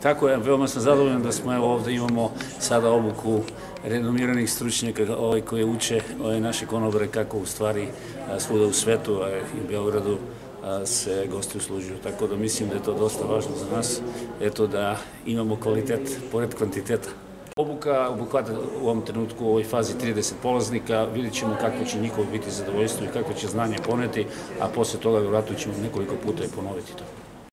Tako je, veoma sam zadovoljan da smo ovde imamo sada obuku renomiranih stručnjaka koji uče naše konobre kako u stvari svuda u svetu i u Beogradu se gosti uslužuju. Tako da mislim da je to dosta važno za nas, da imamo kvalitet pored kvantiteta. Obuka obuhvata u ovom trenutku u ovoj fazi 30 polaznika, vidjet ćemo kako će njihovo biti zadovoljstvo i kako će znanje poneti, a posle toga vjerojatno ćemo nekoliko puta i ponoviti to.